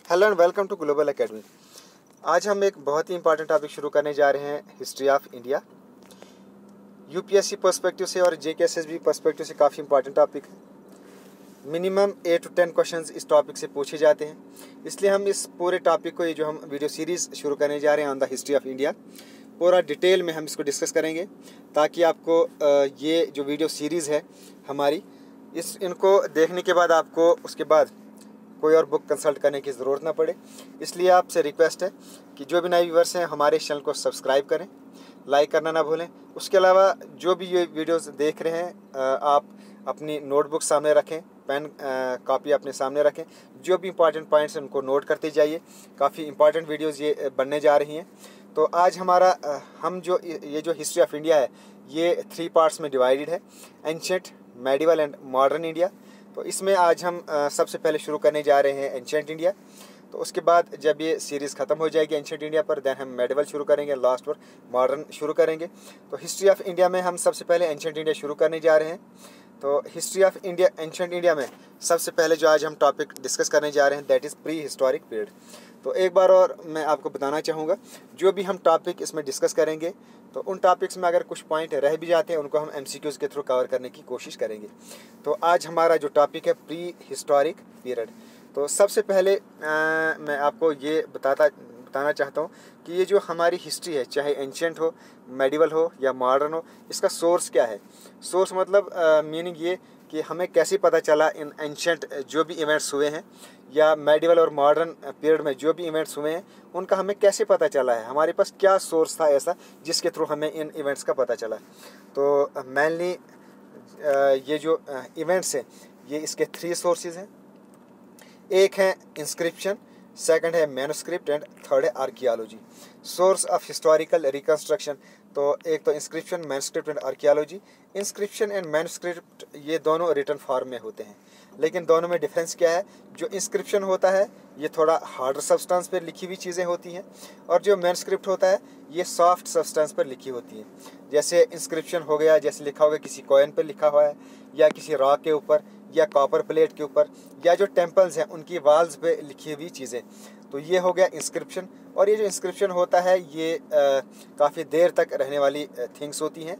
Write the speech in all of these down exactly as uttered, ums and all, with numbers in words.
Hello and welcome to Global Academy. आज हम एक बहुत ही इंपॉर्टेंट टॉपिक शुरू करने जा रहे हैं, history of India. UPSC perspective से और जेकेएसएसबी पर्सपेक्टिव से काफ़ी इंपॉर्टेंट टॉपिक है। Minimum eight to ten questions इस टॉपिक से पूछे जाते हैं, इसलिए हम इस पूरे टॉपिक को, ये जो हम वीडियो सीरीज़ शुरू करने जा रहे हैं on the history of India, पूरा डिटेल में हम इसको डिस्कस करेंगे, ताकि आपको ये जो वीडियो सीरीज़ है हमारी, इस इनको देखने के बाद आपको उसके बाद कोई और बुक कंसल्ट करने की ज़रूरत ना पड़े। इसलिए आपसे रिक्वेस्ट है कि जो भी नए व्यूअर्स हैं हमारे चैनल को सब्सक्राइब करें, लाइक करना ना भूलें। उसके अलावा जो भी ये वीडियोस देख रहे हैं, आप अपनी नोटबुक सामने रखें, पेन कॉपी अपने सामने रखें, जो भी इंपॉर्टेंट पॉइंट्स हैं उनको नोट करते जाइए। काफ़ी इंपॉर्टेंट वीडियोज़ ये बनने जा रही हैं। तो आज हमारा हम जो ये जो हिस्ट्री ऑफ इंडिया है, ये थ्री पार्ट्स में डिवाइडेड है, ancient, medieval and modern India. तो इसमें आज हम आ, सबसे पहले शुरू करने जा रहे हैं एंशिएंट इंडिया। तो उसके बाद जब ये सीरीज़ ख़त्म हो जाएगी एंशिएंट इंडिया पर, देन हम मेडिवल शुरू करेंगे, लास्ट पर मॉडर्न शुरू करेंगे। तो हिस्ट्री ऑफ इंडिया में हम सबसे पहले एंशिएंट इंडिया शुरू करने जा रहे हैं। तो history of India, ancient India में सबसे पहले जो आज हम टॉपिक डिस्कस करने जा रहे हैं, that is pre historic period. तो एक बार और मैं आपको बताना चाहूँगा, जो भी हम टॉपिक इसमें डिस्कस करेंगे, तो उन टॉपिक्स में अगर कुछ पॉइंट रह भी जाते हैं, उनको हम एमसीक्यूज़ के थ्रू कवर करने की कोशिश करेंगे। तो आज हमारा जो टॉपिक है, प्री हिस्टोरिक पीरियड। तो सबसे पहले आ, मैं आपको ये बताता बताना चाहता हूँ कि ये जो हमारी हिस्ट्री है, चाहे एंशिएंट हो, मेडिवल हो या मॉडर्न हो, इसका सोर्स क्या है। सोर्स मतलब मीनिंग ये कि हमें कैसे पता चला इन एंशिएंट जो भी इवेंट्स हुए हैं, या मेडिवल और मॉडर्न पीरियड में जो भी इवेंट्स हुए हैं, उनका हमें कैसे पता चला है, हमारे पास क्या सोर्स था ऐसा जिसके थ्रू हमें इन इवेंट्स का पता चला। तो मेनली ये जो इवेंट्स हैं, ये इसके थ्री सोर्सेज हैं। एक है इंस्क्रिप्शन, सेकंड है मैन्युस्क्रिप्ट एंड थर्ड है archaeology. Source of historical reconstruction, तो एक तो inscription, manuscript and archaeology. Inscription and manuscript ये दोनों रिटन फॉर्म में होते हैं, लेकिन दोनों में डिफरेंस क्या है। जो इंस्क्रिप्शन होता है ये थोड़ा हार्डर सब्सटेंस पर लिखी हुई चीज़ें होती हैं, और जो मैन्युस्क्रिप्ट होता है ये सॉफ्ट सब्सटेंस पर लिखी होती हैं। जैसे इंस्क्रिप्शन हो गया, जैसे लिखा होगा किसी कॉइन पर लिखा हुआ है, या किसी रॉक के ऊपर, या कॉपर प्लेट के ऊपर, या जो टेम्पल्स हैं उनकी वॉल्स पे लिखी हुई चीज़ें। तो ये हो गया इंस्क्रिप्शन। और ये जो इंस्क्रिप्शन होता है ये काफ़ी देर तक रहने वाली थिंग्स होती हैं,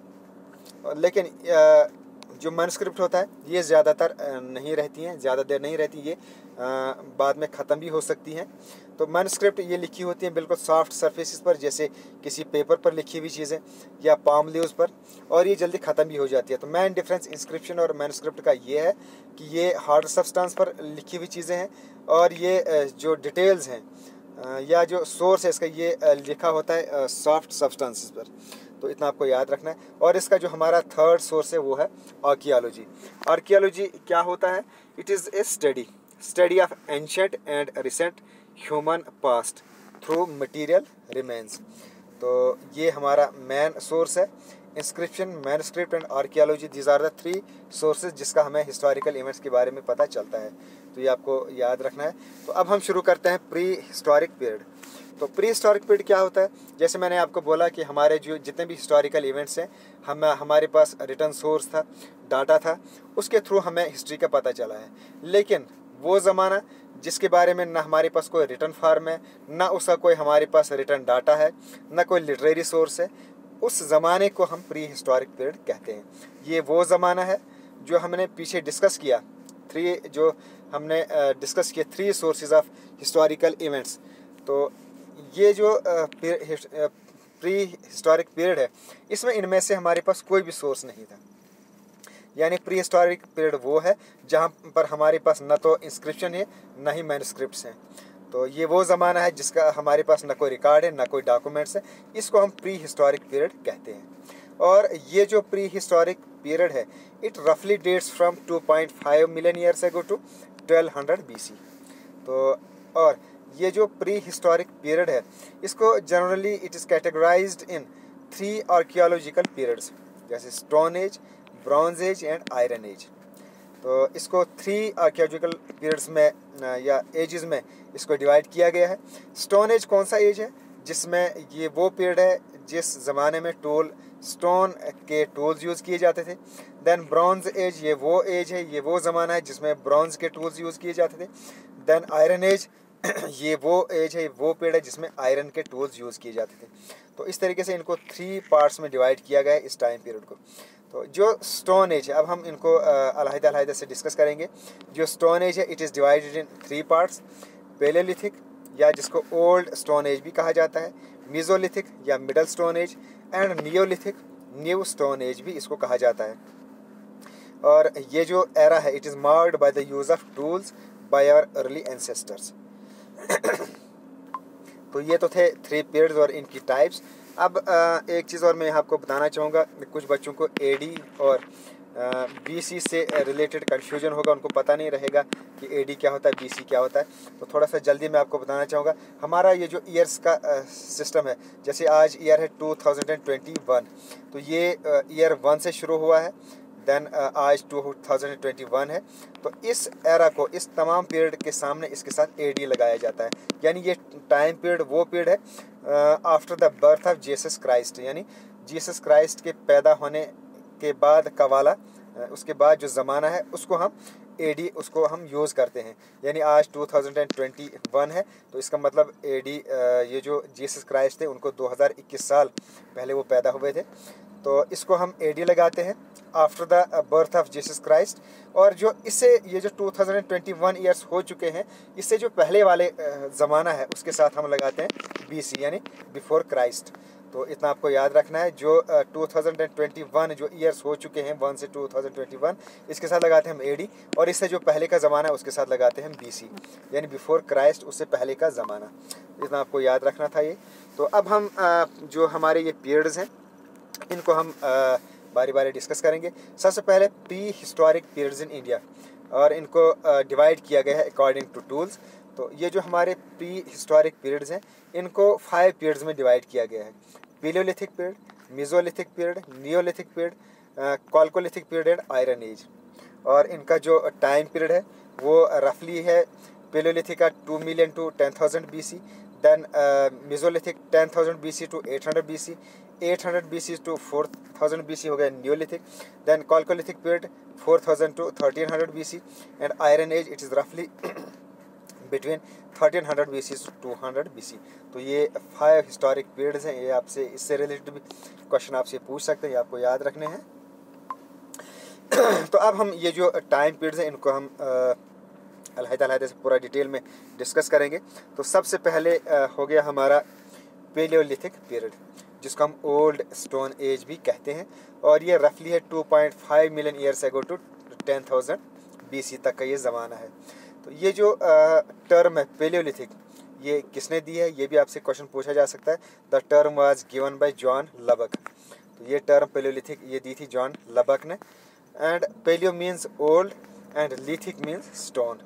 लेकिन आ, जो मैन्युस्क्रिप्ट होता है ये ज़्यादातर नहीं रहती हैं, ज़्यादा देर नहीं रहती, ये आ, बाद में ख़त्म भी हो सकती हैं। तो मैन्युस्क्रिप्ट ये लिखी होती हैं बिल्कुल सॉफ्ट सरफेसेस पर, जैसे किसी पेपर पर लिखी हुई चीज़ें या पाम लीव्स पर, और ये जल्दी ख़त्म भी हो जाती है। तो मेन डिफरेंस इंस्क्रिप्शन और मैन्युस्क्रिप्ट का ये है कि ये हार्ड सब्सटेंस पर लिखी हुई चीज़ें हैं, और ये जो डिटेल्स हैं या जो सोर्स है इसका, ये लिखा होता है सॉफ्ट सब्सटेंसेस पर। तो इतना आपको याद रखना है। और इसका जो हमारा थर्ड सोर्स है वो है आर्कियोलॉजी। आर्कियोलॉजी क्या होता है? It is a study study of ancient and recent human past through material remains. तो ये हमारा मेन सोर्स है। Inscription, manuscript and archaeology, these are the three sources जिसका हमें हिस्टोरिकल इवेंट्स के बारे में पता चलता है। तो ये आपको याद रखना है। तो अब हम शुरू करते हैं प्री हिस्टोरिक पीरियड। तो प्री हिस्टोरिक पीरियड क्या होता है? जैसे मैंने आपको बोला कि हमारे जो जितने भी हिस्टोरिकल इवेंट्स हैं, हम हमारे पास रिटर्न सोर्स था, डाटा था, उसके थ्रू हमें हिस्ट्री का पता चला है। लेकिन वो ज़माना जिसके बारे में ना हमारे पास कोई रिटर्न फॉर्म है, ना उसका कोई हमारे पास रिटर्न डाटा है, ना कोई लिटरेरी सोर्स है, उस ज़माने को हम प्री हिस्टोरिक पीरियड कहते हैं। ये वो ज़माना है जो हमने पीछे डिस्कस किया, थ्री जो हमने डिस्कस किए three sources of historical events. तो ये जो प्री हिस्टोरिक पीरियड है, इसमें इनमें से हमारे पास कोई भी सोर्स नहीं था। यानी प्री हिस्टोरिक पीरियड वो है जहाँ पर हमारे पास न तो इंस्क्रिप्शन है, न ही मैन्युस्क्रिप्ट्स हैं। तो ये वो ज़माना है जिसका हमारे पास न कोई रिकॉर्ड है, न कोई डॉक्यूमेंट्स है। इसको हम प्री हिस्टोरिक पीरियड कहते हैं। और ये जो प्री हिस्टोरिक पीरियड है, इट रफली dates from two point five million years ago to twelve hundred BC. तो और ये जो प्री हिस्टोरिक पीरियड है, इसको generally it is categorised in three archaeological periods, जैसे stone age, bronze age and iron age. तो इसको थ्री आर्कियोलॉजिकल पीरियड्स में या एजेस में इसको डिवाइड किया गया है। स्टोन एज कौन सा एज है? जिसमें ये वो पीरियड है जिस ज़माने में टूल स्टोन के टूल्स यूज़ किए जाते थे। देन ब्रॉन्ज एज, ये वो एज है, ये वो ज़माना है जिसमें ब्रॉन्ज के टूल्स यूज़ किए जाते थे। देन आयरन एज, ये वो एज है, वो पीरियड है जिसमें आयरन के टूल्स यूज़ किए जाते थे। तो इस तरीके से इनको थ्री पार्ट्स में डिवाइड किया गया है इस टाइम पीरियड को। तो जो स्टोन एज है, अब हम इनको अलहदा अलहदा से डिस्कस करेंगे। जो स्टोन एज है it is divided in three parts, palaeolithic या जिसको ओल्ड स्टोन एज भी कहा जाता है, मीज़ोलिथिक या middle stone age, and neolithic, new stone age भी इसको कहा जाता है। और ये जो एरा है it is marked by the use of tools by our early ancestors. तो ये तो थे थ्री पीरियड्स और इनकी टाइप्स। अब एक चीज़ और मैं आपको बताना चाहूँगा, कुछ बच्चों को एडी और बीसी से रिलेटेड कन्फ्यूजन होगा, उनको पता नहीं रहेगा कि एडी क्या होता है, बीसी क्या होता है। तो थोड़ा सा जल्दी मैं आपको बताना चाहूँगा। हमारा ये जो ईयर्स का सिस्टम है, जैसे आज ईयर है टू थाउजेंड ट्वेंटी वन, तो ये ईयर वन से शुरू हुआ है, देन आज टू थाउजेंड ट्वेंटी वन है। तो इस एरा को, इस तमाम पीरियड के सामने इसके साथ एडी लगाया जाता है, यानी ये टाइम पीरियड वो पीरियड है after the birth of Jesus Christ, यानी जीसस क्राइस्ट के पैदा होने के बाद का वाला, उसके बाद जो ज़माना है उसको हम एडी उसको हम यूज़ करते हैं। यानी आज टू थाउजेंड ट्वेंटी वन है, तो इसका मतलब एडी, ये जो जीसस क्राइस्ट थे उनको दो हज़ार इक्कीस साल पहले वो पैदा हुए थे, तो इसको हम एडी लगाते हैं after the birth of Jesus Christ. और जो इससे ये जो two thousand twenty one years हो चुके हैं, इससे जो पहले वाले ज़माना है उसके साथ हम लगाते हैं बीसी, यानी बिफोर क्राइस्ट। तो इतना आपको याद रखना है। जो टू थाउजेंड ट्वेंटी वन जो ईयर्स हो चुके हैं, वन से टू थाउजेंड ट्वेंटी वन, इसके साथ लगाते हैं हम एडी, और इससे जो पहले का ज़माना है उसके साथ लगाते हैं हम बीसी, यानी बिफोर क्राइस्ट, उससे पहले का ज़माना। इतना आपको याद रखना था ये। तो अब हम आ, जो हमारे ये पीरियड्स हैं इनको हम आ, बारी बारी डिस्कस करेंगे। सबसे पहले prehistoric periods in India, और इनको डिवाइड किया गया है अकॉर्डिंग टू टूल्स। तो ये जो हमारे प्री हिस्टोरिक पीरियड्स हैं इनको फाइव पीरियड्स में डिवाइड किया गया है। Palaeolithic period, mesolithic period, neolithic period, chalcolithic period and iron age. और इनका जो टाइम पीरियड है वो रफली है पेलियोलिथिक का two million to ten thousand B C, then mesolithic ten thousand B C to eight hundred B C, eight hundred B C to four thousand B C हो गया neolithic, then chalcolithic period four thousand to thirteen hundred B C, and iron age it is रफली between thirteen hundred B C to hundred B C. तो ये five historic periods हैं। ये आपसे इससे related भी क्वेश्चन आपसे पूछ सकते हैं, ये आपको याद रखने हैं। तो अब हम ये जो टाइम पीरियड्स हैं इनको हम अलहदा अलहदा से पूरा डिटेल में डिस्कस करेंगे। तो सबसे पहले आ, हो गया हमारा पेलियोलिथिक पीरियड, जिसको हम ओल्ड स्टोन एज भी कहते हैं, और ये रफली है two point five million years ago to ten thousand B C तक का ये ज़माना है। तो ये जो टर्म है पेलियोलिथिक, ये किसने दी है, ये भी आपसे क्वेश्चन पूछा जा सकता है। The term was given by John Lubbock. तो ये टर्म पेलियोलिथिक ये दी थी जॉन लबक ने। And palaeo means old and lithic means stone.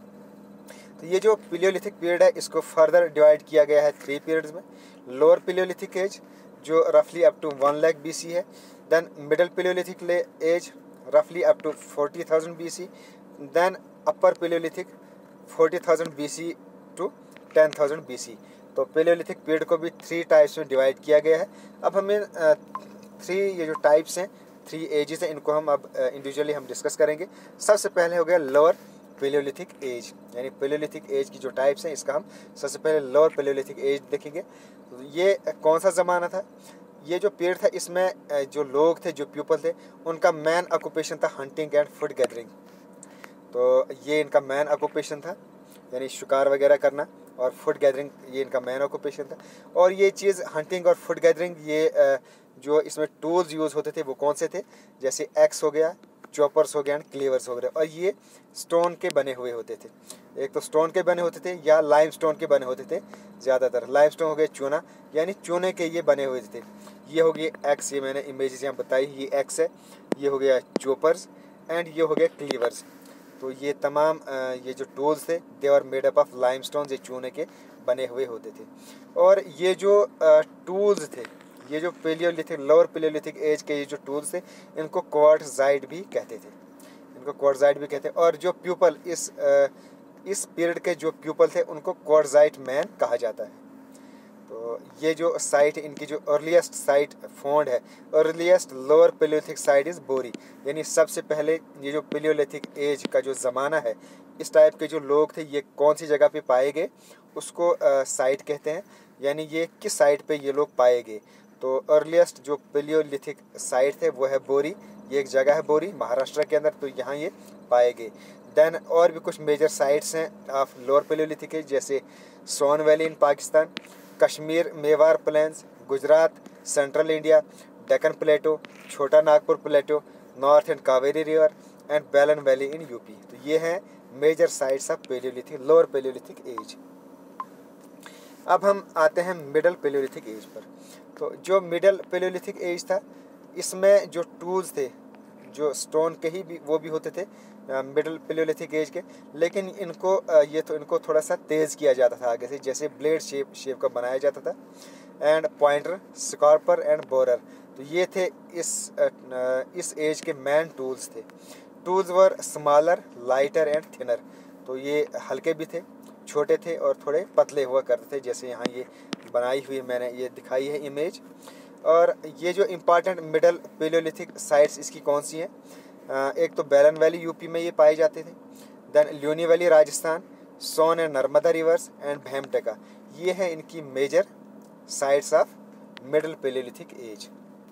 तो ये जो पेलियोलिथिक पीरियड है इसको फर्दर डिवाइड किया गया है थ्री पीरियड्स में। लोअर पेलियोलिथिक एज जो रफली up to one lakh B C है, देन मिडल पेलियोलिथिक एज रफली up to forty thousand B C, then upper palaeolithic forty thousand B C to ten thousand B C. तो palaeolithic period को भी three types में divide किया गया है। अब हमें थ्री ये जो टाइप्स हैं, थ्री एजेस हैं, इनको हम अब इंडिविजुअली हम डिस्कस करेंगे। सबसे पहले हो गया लोअर पेलियोलिथिक एज, यानी पेलियोलिथिक एज की जो टाइप्स हैं इसका हम सबसे पहले लोअर पेलियोलिथिक एज देखेंगे। तो ये कौन सा ज़माना था, ये जो पीरियड था इसमें जो लोग थे, जो पीपल थे, उनका मेन ऑक्यूपेशन था हंटिंग एंड फूड गैदरिंग। तो ये इनका मेन ऑक्यूपेशन था, यानी शिकार वगैरह करना, और फूड गैदरिंग ये इनका मेन ऑक्यूपेशन था। और ये चीज़ हंटिंग और फूड गैदरिंग, ये जो इसमें टूल्स यूज़ होते थे वो कौन से थे, जैसे एक्स हो गया, चॉपर्स हो गया एंड क्लीवर्स हो गए, और ये स्टोन के बने हुए होते थे। एक तो स्टोन के बने होते थे या लाइम स्टोन के बने होते थे, ज़्यादातर लाइम स्टोन हो गए चूना, यानी चूने के ये बने हुए थे। ये हो गए एक्स, ये मैंने इमेजेस यहाँ बताई, ये एक्स है, ये हो गया चॉपर्स एंड ये हो गया क्लीवर्स। तो ये तमाम ये जो टूल्स थे they are made up of limestone, ये चूने के बने हुए होते थे। और ये जो टूल्स थे, ये जो पेलियोलिथिक लोअर पेलियोलिथिक एज के ये जो टूल्स थे इनको क्वार्टजाइट भी कहते थे, इनको क्वार्टजाइट भी कहते हैं। और जो प्यूपल इस इस पीरियड के जो प्यूपल थे उनको क्वार्टजाइट मैन कहा जाता है। तो ये जो साइट इनकी जो अर्लीस्ट साइट फाउंड है, earliest lower palaeolithic site is Bori, यानी सबसे पहले ये जो पेलियोलिथिक एज का जो ज़माना है इस टाइप के जो लोग थे ये कौन सी जगह पे पाए गए, उसको साइट कहते हैं, यानी ये किस साइट पे ये लोग पाए गए। तो अर्लीस्ट जो पेलियोलिथिक साइट थे वो है बोरी, ये एक जगह है बोरी महाराष्ट्र के अंदर, तो यहाँ ये पाए गए। देन और भी कुछ मेजर साइट्स हैं ऑफ लोअर पेलियोलिथिक एज, जैसे Son valley in Pakistan, Kashmir Mewar plains, Gujarat, central India, Deccan plateau, Chota Nagpur plateau, north and Kaveri river and Belan valley in UP. तो ये हैं major sites of palaeolithic lower palaeolithic age. अब हम आते हैं मिडल पेलियोलिथिक एज पर। तो जो मिडल पेलियोलिथिक एज था, इसमें जो टूल्स थे जो स्टोन के ही भी वो भी होते थे मिडल पेलियोलिथिक एज के, लेकिन इनको ये तो इनको थोड़ा सा तेज़ किया जाता था आगे से, जैसे ब्लेड शेप शेप का बनाया जाता था। And pointer, scraper and borer, तो ये थे इस इस एज के मैन टूल्स थे। Tools were smaller, lighter and thinner, तो ये हल्के भी थे, छोटे थे और थोड़े पतले हुआ करते थे, जैसे यहाँ ये बनाई हुई मैंने ये दिखाई है इमेज। और ये जो इम्पॉर्टेंट मिडल पेलियोलिथिक साइट्स इसकी कौन सी हैं, एक तो बेलन वैली यूपी में ये पाए जाते थे, then Luni valley Rajasthan, Son and Narmada rivers and Bhimbetka, ये हैं इनकी major sites of middle palaeolithic age.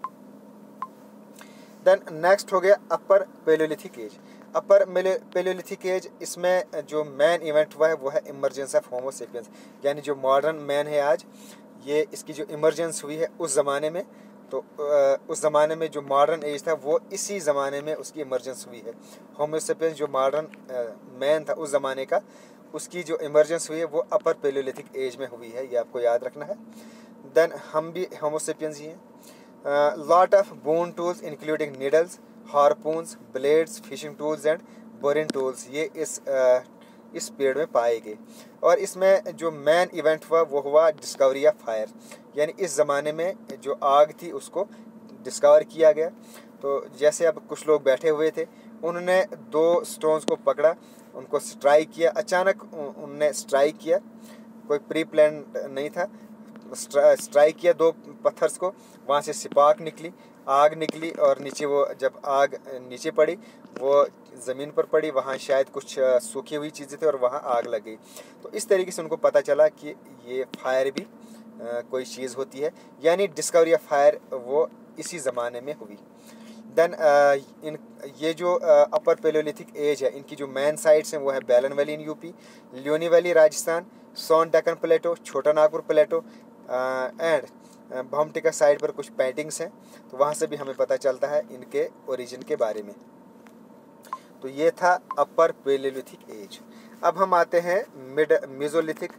Then next हो गया upper palaeolithic age. Upper palaeolithic age, इसमें जो मैन इवेंट हुआ है वो है इमरजेंस ऑफ होमो सेपियंस, यानी जो मॉडर्न मैन है आज, ये इसकी जो इमरजेंस हुई है उस ज़माने में, तो उस ज़माने में जो मॉडर्न एज था वो इसी ज़माने में उसकी इमरजेंस हुई है। होमो सेपियंस जो मॉडर्न मैन था उस ज़माने का, उसकी जो इमरजेंस हुई है वो अपर पेलियोलिथिक एज में हुई है, ये आपको याद रखना है। देन हम भी होमो सेपियंस ही हैं। Lot of bone tools including needles, harpoons, blades, fishing tools and boring tools, ये इस uh, इस पीरियड में पाए गए। और इसमें जो मैन इवेंट हुआ वो हुआ डिस्कवरी ऑफ फायर, यानी इस ज़माने में जो आग थी उसको डिस्कवर किया गया। तो जैसे अब कुछ लोग बैठे हुए थे, उन्होंने दो स्टोन्स को पकड़ा, उनको स्ट्राइक किया, अचानक उनने स्ट्राइक किया, कोई प्री प्लान नहीं था, स्ट्राइक किया दो पत्थर्स को, वहाँ से सिपाक निकली, आग निकली, और नीचे वो जब आग नीचे पड़ी वो ज़मीन पर पड़ी, वहाँ शायद कुछ सूखी हुई चीज़ें थी और वहाँ आग लग गई। तो इस तरीके से उनको पता चला कि ये फायर भी आ, कोई चीज़ होती है, यानी डिस्कवरी ऑफ फायर वो इसी ज़माने में हुई। देन इन ये जो अपर पेलियोलिथिक एज है, इनकी जो मैन साइट्स हैं वो है Belan valley in UP, Luni valley Rajasthan, Son Deccan plateau, Chota Nagpur plateau and Bhimbetka site पर कुछ पेंटिंग्स हैं, तो वहाँ से भी हमें पता चलता है इनके ओरिजिन के बारे में। तो ये था अपर पेलियोलिथिक एज। अब हम आते हैं मिड मेसोलिथिक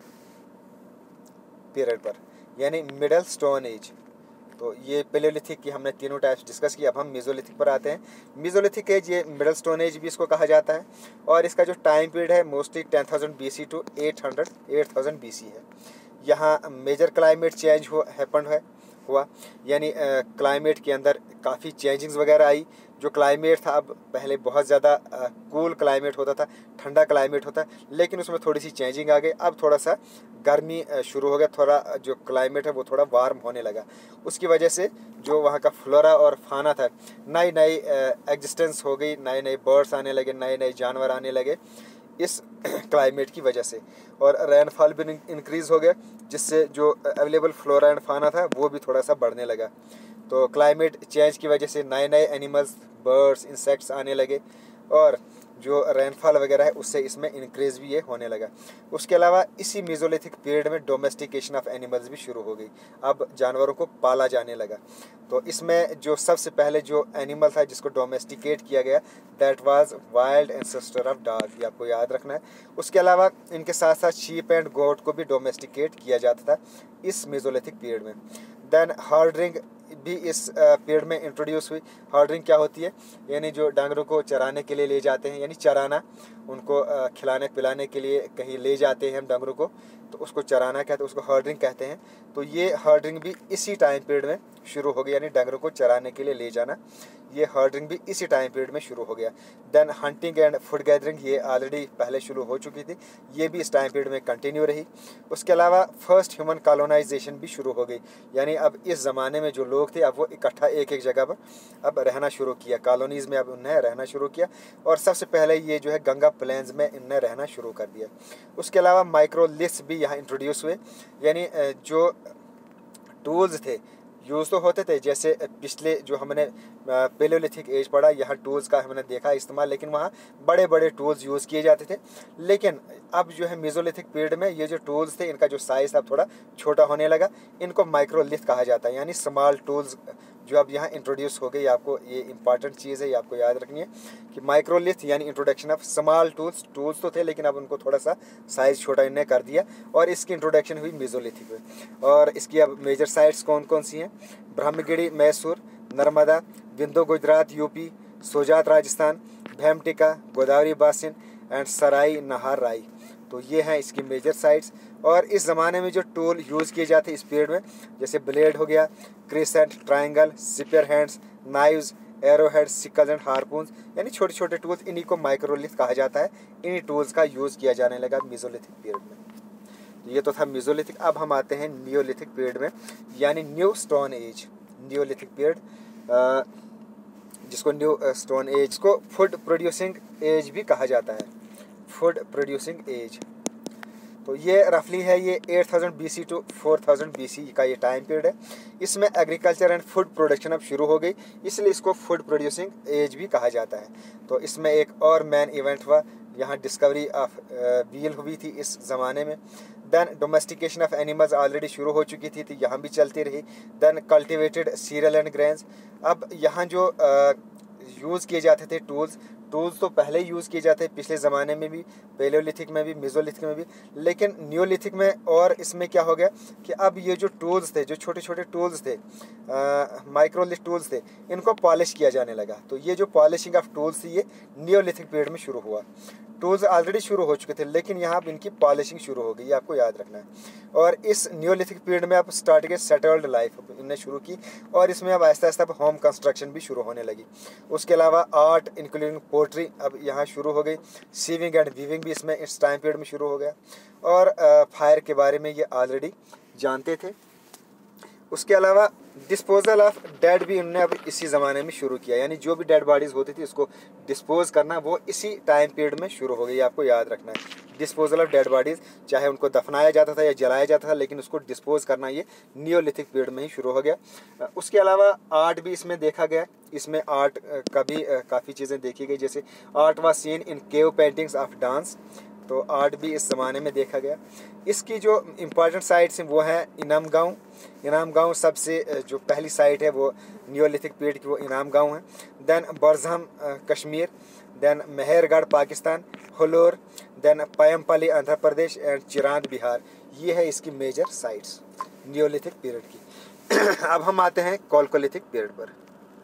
पीरियड पर, यानी मिडल स्टोन एज। तो ये पेलियोलिथिक की हमने तीनों टाइप्स डिस्कस की, अब हम मेसोलिथिक पर आते हैं। मेसोलिथिक एज, ये मिडल स्टोन एज भी इसको कहा जाता है, और इसका जो टाइम पीरियड है mostly ten thousand B C to eight hundred eight thousand B C है। यहाँ मेजर क्लाइमेट चेंज हो हैपन है हुआ, यानी क्लाइमेट के अंदर काफ़ी चेंजिंग्स वगैरह आई। जो क्लाइमेट था, अब पहले बहुत ज़्यादा कूल क्लाइमेट होता था, ठंडा क्लाइमेट होता, लेकिन उसमें थोड़ी सी चेंजिंग आ गई, अब थोड़ा सा गर्मी शुरू हो गया, थोड़ा जो क्लाइमेट है वो थोड़ा वार्म होने लगा। उसकी वजह से जो वहाँ का फ्लोरा और फाना था, नई नई एग्जिस्टेंस हो गई, नए नए बर्ड्स आने लगे, नए नए जानवर आने लगे इस क्लाइमेट की वजह से, और रेनफॉल भी इंक्रीज़ हो गया, जिससे जो अवेलेबल फ्लोरा एंड फाना था वो भी थोड़ा सा बढ़ने लगा। तो क्लाइमेट चेंज की वजह से नए नए एनिमल्स, बर्ड्स, इंसेक्ट्स आने लगे, और जो रेनफॉल वगैरह है उससे इसमें इंक्रीज़ भी ये होने लगा। उसके अलावा इसी मेसोलिथिक पीरियड में डोमेस्टिकेशन ऑफ एनिमल्स भी शुरू हो गई, अब जानवरों को पाला जाने लगा। तो इसमें जो सबसे पहले जो एनिमल था जिसको डोमेस्टिकेट किया गया, that was wild ancestor of dog, ये आपको याद रखना है। उसके अलावा इनके साथ साथ शीप एंड गोट को भी डोमेस्टिकेट किया जाता था इस मेसोलिथिक पीरियड में। देन हर्डिंग भी इस पीरियड में इंट्रोड्यूस हुई। हर्डिंग क्या होती है, यानी जो डांगरों को चराने के लिए ले जाते हैं, यानी चराना, उनको खिलाने पिलाने के लिए कहीं ले जाते हैं हम डांगरों को, तो उसको चराना कहते हैं, उसको हर्डिंग कहते हैं। तो ये हर्डिंग भी इसी टाइम पीरियड में शुरू हो गई, यानी डांगरों को चराने के लिए ले जाना, ये हर्डिंग भी इसी टाइम पीरियड में शुरू हो गया। Then hunting and food gathering, ये ऑलरेडी पहले शुरू हो चुकी थी, ये भी इस टाइम पीरियड में कंटिन्यू रही। उसके अलावा फर्स्ट ह्यूमन कॉलोनाइजेशन भी शुरू हो गई, यानी अब इस ज़माने में जो लोग लोग थे अब वो इकट्ठा एक एक जगह पर अब रहना शुरू किया, कॉलोनीज़ में अब उन्हें रहना शुरू किया और सबसे पहले ये जो है गंगा प्लेन्स में इन्हें रहना शुरू कर दिया। उसके अलावा माइक्रोलिथ्स भी यहाँ इंट्रोड्यूस हुए, यानी जो टूल्स थे यूज़ तो होते थे, जैसे पिछले जो हमने पेलोलिथिक एज पढ़ा यहाँ टूल्स का हमने देखा इस्तेमाल, लेकिन वहाँ बड़े बड़े टूल्स यूज़ किए जाते थे। लेकिन अब जो है मेसोलिथिक पीरियड में ये जो टूल्स थे इनका जो साइज़ अब थोड़ा छोटा होने लगा, इनको माइक्रोलिथ कहा जाता है, यानी स्मॉल टूल्स जो अब यहाँ इंट्रोड्यूस हो गई। आपको ये इंपॉर्टेंट चीज़ है, ये आपको याद रखनी है कि माइक्रोलिथ यानी introduction of small tools. Tools तो थे लेकिन अब उनको थोड़ा सा साइज़ छोटा इन्हें कर दिया और इसकी इंट्रोडक्शन हुई मेसोलिथिक में। और इसकी अब मेजर साइट्स कौन कौन सी हैं? ब्रह्मगिरी मैसूर, नर्मदा, बिंदु Gujarat UP, Sojat Rajasthan, Bhimbetka Godavari basin and Sarai Nahar Rai. तो ये हैं इसकी मेजर साइट्स। और इस ज़माने में जो टूल यूज़ किए जाते इस पीरियड में, जैसे ब्लेड हो गया, crescent, triangle, spear hands, knives, arrow head, sickles and harpoons, यानी छोटे छोटे टूल्स, इन्हीं को माइक्रोलिथ कहा जाता है। इन्हीं टूल्स का यूज़ किया जाने लगा मेसोलिथिक पीरियड में। ये तो था मेसोलिथिक। अब हम आते हैं नियोलिथिक पीरियड में, यानी new stone age. Neolithic period जिसको न्यू स्टोन एज को फूड प्रोड्यूसिंग एज भी कहा जाता है, फूड प्रोड्यूसिंग एज। तो ये रफली है ये eight thousand B C to four thousand B C का ये टाइम पीरियड है। इसमें एग्रीकल्चर एंड फूड प्रोडक्शन अब शुरू हो गई, इसलिए इसको फूड प्रोड्यूसिंग एज भी कहा जाता है। तो इसमें एक और मैन इवेंट हुआ, यहाँ डिस्कवरी ऑफ व्हील हुई थी इस ज़माने में। Then domestication of animals already शुरू हो चुकी थी, तो यहाँ भी चलती रही। Then cultivated cereal and grains. अब यहाँ जो यूज़ किए जाते थे टूल्स टूल्स तो पहले ही यूज़ किए जाते हैं, पिछले ज़माने में भी, पेलोलिथिक में भी, मेसोलिथिक में भी, लेकिन न्यूलिथिक में और इसमें क्या हो गया कि अब ये जो टूल्स थे, जो छोटे छोटे टूल्स थे, माइक्रोलिथ टूल्स थे, इनको पॉलिश किया जाने लगा। तो ये जो पॉलिशिंग ऑफ टूल्स थी ये नियोलिथिक पीरियड में शुरू हुआ। टूल्स ऑलरेडी शुरू हो चुके थे लेकिन यहाँ अब इनकी पॉलिशिंग शुरू हो गई, आपको याद रखना है। और इस नियोलिथिक पीरियड में अब स्टार्ट के सेटल्ड लाइफ इनने शुरू की और इसमें अब आहिस्ता आहिस्ता अब होम कंस्ट्रक्शन भी शुरू होने लगी। उसके अलावा आर्ट इंक्लूडिंग पोट्री अब यहाँ शुरू हो गई। सीविंग एंड वीविंग भी इसमें इस टाइम पीरियड में शुरू हो गया। और फायर के बारे में ये ऑलरेडी जानते थे। उसके अलावा डिस्पोजल ऑफ डेड भी उन्होंने अब इसी ज़माने में शुरू किया, यानी जो भी डेड बॉडीज़ होती थी उसको डिस्पोज करना वो इसी टाइम पीरियड में शुरू हो गई, आपको याद रखना है। डिस्पोजल ऑफ डेड बॉडीज़, चाहे उनको दफनाया जाता था या जलाया जाता था, लेकिन उसको डिस्पोज करना ये नियोलिथिक पीरियड में ही शुरू हो गया। उसके अलावा आर्ट भी इसमें देखा गया। इसमें आर्ट का भी काफ़ी चीज़ें देखी गई, जैसे art was seen in cave paintings of dance. तो आर्ट भी इस ज़माने में देखा गया। इसकी जो इम्पॉर्टेंट साइट्स हैं वो हैं इनाम गाँव। इनाम गाँव सबसे जो पहली साइट है वो नियोलिथिक पीरियड की, वो इनाम गाँव है। Then Burzahom Kashmir, then Mehrgarh Pakistan, Hallur, then Paiyampalli Andhra Pradesh and Chirand Bihar. ये है इसकी मेजर साइट्स नियोलिथिक पीरियड की। अब हम आते हैं कॉलकोलिथिक पीरियड पर।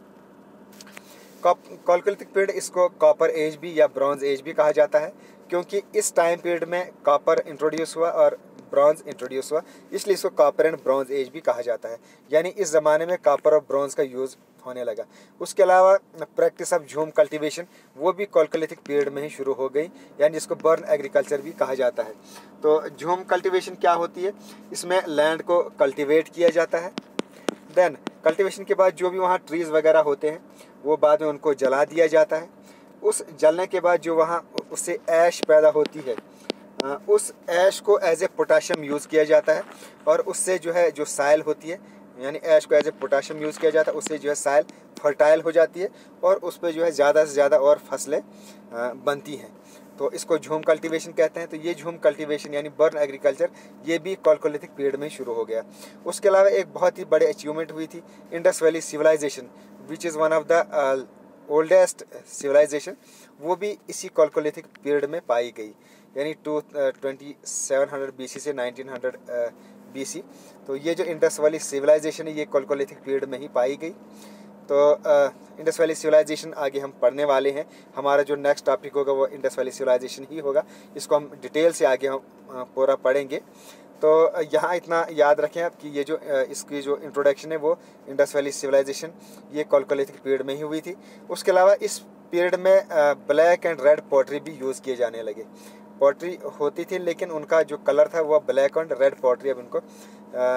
कॉलकोलिथिक पीरियड इसको कॉपर एज भी या ब्रॉन्ज एज भी कहा जाता है, क्योंकि इस टाइम पीरियड में कॉपर इंट्रोड्यूस हुआ और ब्रॉन्ज इंट्रोड्यूस हुआ, इसलिए इसको कॉपर एंड ब्रॉन्ज एज भी कहा जाता है। यानी इस ज़माने में कॉपर और ब्रॉन्ज का यूज़ होने लगा। उसके अलावा प्रैक्टिस ऑफ झूम कल्टीवेशन वो भी कॉलकोलिथिक पीरियड में ही शुरू हो गई, यानी इसको बर्न एग्रीकल्चर भी कहा जाता है। तो झूम कल्टीवेशन क्या होती है? इसमें लैंड को कल्टीवेट किया जाता है। देन कल्टीवेशन के बाद जो भी वहाँ ट्रीज़ वगैरह होते हैं वो बाद में उनको जला दिया जाता है। उस जलने के बाद जो वहाँ उससे ऐश पैदा होती है, उस ऐश को एज ए पोटाशियम यूज़ किया जाता है और उससे जो है जो साइल होती है, यानी ऐश को एज ए पोटाशियम यूज़ किया जाता है, उससे जो है साइल फर्टाइल हो जाती है और उस पर जो है ज़्यादा से ज़्यादा और फसलें बनती हैं। तो इसको झूम कल्टीवेशन कहते हैं। तो ये झूम कल्टीवेशन यानी बर्न एग्रीकल्चर ये भी कॉलकोलिथिक पीरियड में ही शुरू हो गया। उसके अलावा एक बहुत ही बड़े अचीवमेंट हुई थी Indus valley civilisation, which is one of the oldest civilisation, वो भी इसी कॉलकोलिथिक पीरियड में पाई गई, यानी two twenty seven hundred B C से नाइनटीन हंड्रेड बी सी। तो ये जो इंडस वैली सिविलाइजेशन है ये कॉलकोलिथिक पीरियड में ही पाई गई। तो इंडस वैली सिविलाइजेशन आगे हम पढ़ने वाले हैं। हमारा जो नेक्स्ट टॉपिक होगा वो इंडस वैली सिविलाइजेशन ही होगा। इसको हम डिटेल से आगे हम पूरा पढ़ेंगे। तो यहाँ इतना याद रखें आप कि ये जो इसकी जो इंट्रोडक्शन है वो इंडस वैली सिविलाइजेशन ये कॉलकोलिथिक पीरियड में ही हुई थी। उसके अलावा इस पीरियड में ब्लैक एंड रेड पॉटरी भी यूज़ किए जाने लगे। पॉटरी होती थी लेकिन उनका जो कलर था वो ब्लैक एंड रेड पॉटरी अब उनको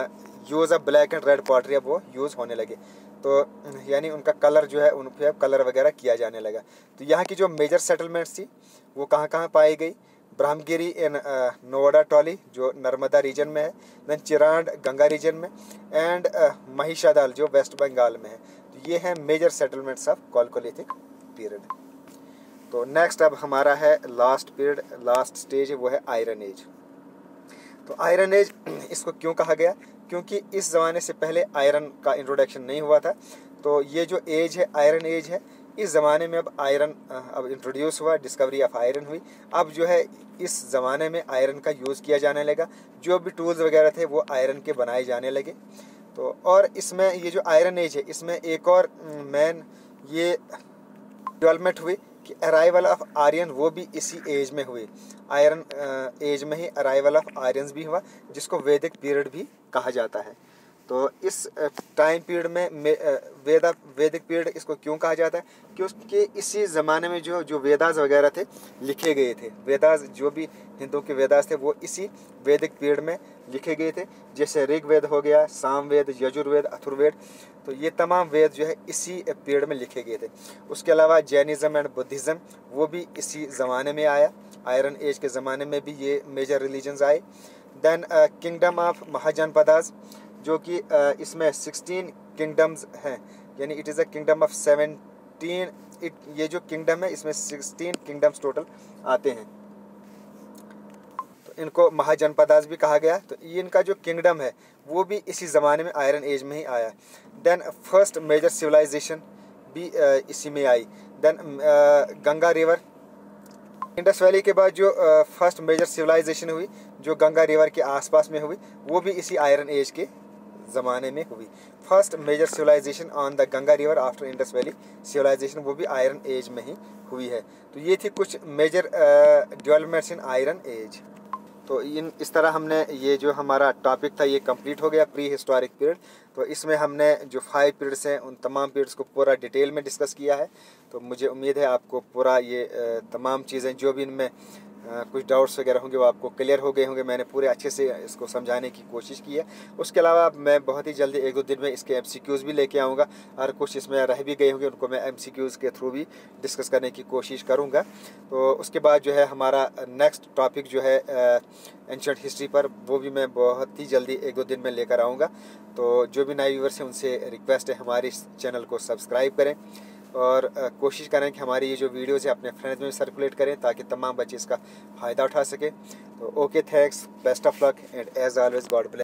use of black and red pottery अब वो यूज़ होने लगे। तो यानी उनका कलर जो है उन पर अब कलर वगैरह किया जाने लगा। तो यहाँ की जो मेजर सेटलमेंट्स थी वो कहाँ कहाँ पाई गई? ब्रह्मगिरी इन नोवाडा टॉली जो नर्मदा रीजन में है, देन चिरांड गंगा रीजन में, एंड महिषादल जो वेस्ट बंगाल में है। तो ये हैं major settlements of chalcolithic period. तो नेक्स्ट अब हमारा है लास्ट पीरियड, लास्ट स्टेज है वो है आयरन एज। तो आयरन एज इसको क्यों कहा गया? क्योंकि इस ज़माने से पहले आयरन का इंट्रोडक्शन नहीं हुआ था। तो ये जो एज है आयरन एज है, इस ज़माने में अब आयरन अब इंट्रोड्यूस हुआ, डिस्कवरी ऑफ आयरन हुई। अब जो है इस ज़माने में आयरन का यूज़ किया जाने लगा, जो भी टूल्स वगैरह थे वो आयरन के बनाए जाने लगे। तो और इसमें ये जो आयरन एज है इसमें एक और मेन ये डेवलपमेंट हुई कि अराइवल ऑफ आर्यन वो भी इसी एज में हुई। आयरन एज में ही अराइवल ऑफ आर्यंस भी हुआ, जिसको वैदिक पीरियड भी कहा जाता है। तो इस टाइम पीरियड में वेदा वैदिक पीरियड इसको क्यों कहा जाता है? क्योंकि इसी ज़माने में जो जो वेदास वगैरह थे लिखे गए थे। वेदास जो भी हिंदू के वेदास थे वो इसी वैदिक पीरियड में लिखे गए थे। जैसे ऋग्वेद हो गया, सामवेद, यजुर्वेद, अथुर्वेद, तो ये तमाम वेद जो है इसी पीरियड में लिखे गए थे। उसके अलावा जैनिज़्म एंड बुद्धिज़्म वो भी इसी ज़माने में आया। आयरन एज के ज़माने में भी ये मेजर रिलीजन्स आए। देन किंगडम ऑफ महाजनपदास जो कि uh, इसमें सिक्सटीन किंगडम्स हैं, यानी it is a kingdom of seventeen. It ये जो किंगडम है इसमें सिक्सटीन किंगडम्स टोटल आते हैं। तो इनको महाजनपदास भी कहा गया। तो इनका जो किंगडम है वो भी इसी ज़माने में आयरन एज में ही आया। देन फर्स्ट मेजर सिविलाइजेशन भी uh, इसी में आई। Then uh, Ganga river, Indus valley के बाद जो फर्स्ट मेजर सिविलाइजेशन हुई जो गंगा रिवर के आसपास में हुई वो भी इसी आयरन एज के ज़माने में हुई। First major civilisation on the Ganga river after Indus valley civilisation वो भी आयरन एज में ही हुई है। तो ये थी कुछ major developments in iron age. तो इन इस तरह हमने ये जो हमारा टॉपिक था ये कंप्लीट हो गया, प्री हिस्टोरिक पीरियड। तो इसमें हमने जो फाइव पीरियड्स हैं उन तमाम पीरियड्स को पूरा डिटेल में डिस्कस किया है। तो मुझे उम्मीद है आपको पूरा ये तमाम चीज़ें जो भी इनमें कुछ डाउट्स वगैरह होंगे वो आपको क्लियर हो गए होंगे। मैंने पूरे अच्छे से इसको समझाने की कोशिश की है। उसके अलावा मैं बहुत ही जल्दी एक दो दिन में इसके एमसीक्यूज़ भी लेके आऊँगा, और कुछ इसमें रह भी गए होंगे उनको मैं एमसीक्यूज़ के थ्रू भी डिस्कस करने की कोशिश करूँगा। तो उसके बाद जो है हमारा नेक्स्ट टॉपिक जो है एंशिएंट हिस्ट्री पर, वो भी मैं बहुत ही जल्दी एक दो दिन में लेकर आऊँगा। तो जो भी नए व्यूअर्स हैं उनसे रिक्वेस्ट है हमारे इस चैनल को सब्सक्राइब करें और कोशिश करें कि हमारी ये जो वीडियोज़ है अपने फ्रेंड्स में सर्कुलेट करें ताकि तमाम बच्चे इसका फ़ायदा उठा सकें। तो okay, thanks, best of luck and as always God bless.